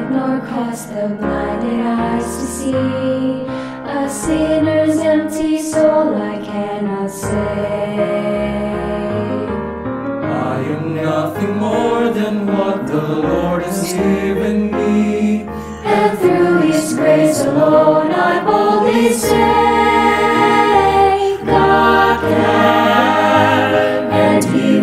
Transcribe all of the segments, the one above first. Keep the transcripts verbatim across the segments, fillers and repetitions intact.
light nor cause the blinded eyes to see. A sinner's empty soul I cannot save. I am nothing more than what the Lord has given me, and through His grace alone I boldly say, God can, and He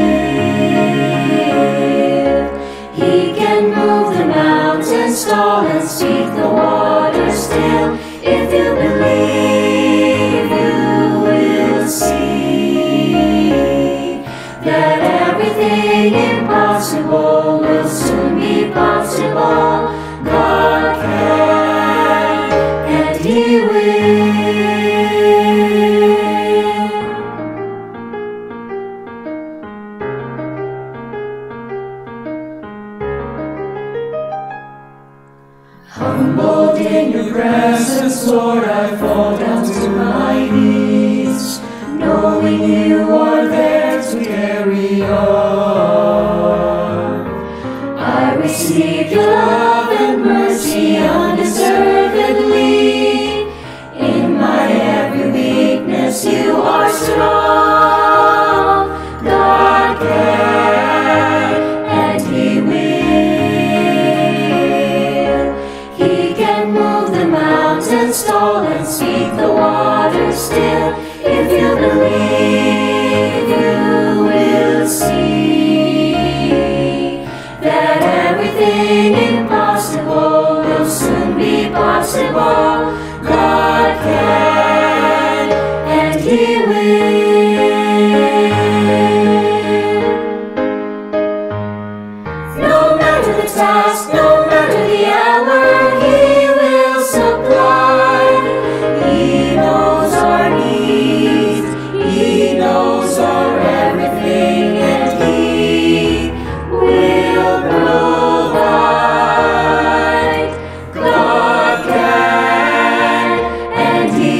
will. He can move the mountains tall and speak the waters still. If you believe, you will see that everything impossible will soon be possible. God can, and He will. Humbled in your presence, Lord, I fall down to my knees, knowing you are there to carry on. I receive your love and mercy undeservedly. In my every weakness you are strong. God can, and He will. He can move the mountains tall and speak the waters still. If you believe, you will see that everything impossible will soon be possible. God can, and He will. No matter the task, no matter the hour, He will supply. He knows our needs, He knows our everything, and He will provide. God can, and He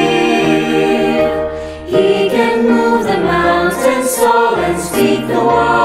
will. He can move the mountains tall and speak the waters.